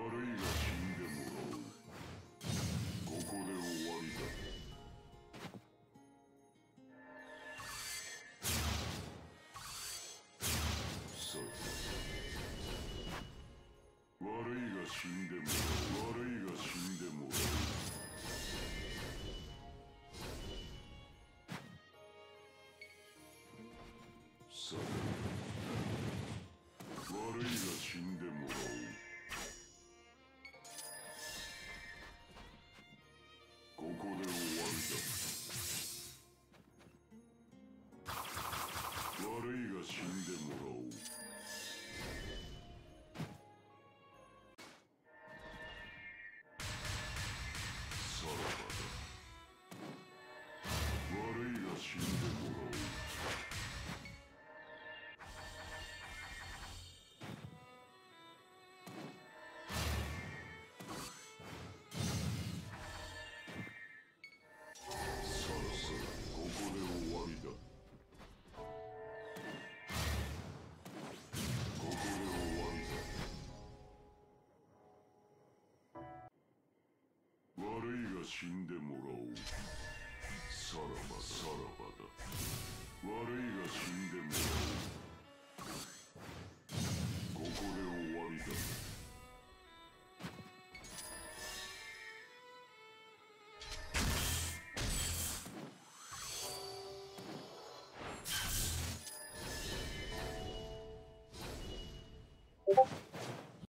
悪いが死んでもらう。ここで終わりだ。さあ、悪いが死んでもらう。悪いが死んでもらう。さあ、悪いが死んでもらおう。ここで終わりだ。悪いが死んでもらおう。さらばだ。悪いが死んでもらおう。ここで終わりだ。ここで終わりだ。悪いが死んでもらおう。さらばだ。悪いが死んで